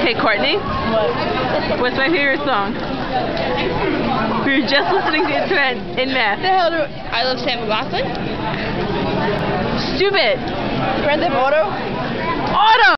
Hey Courtney, What? what's my favorite song? We were just listening to it in math. The hell do I Love Sam McLaughlin? Stupid! Grand Theft Auto? Auto!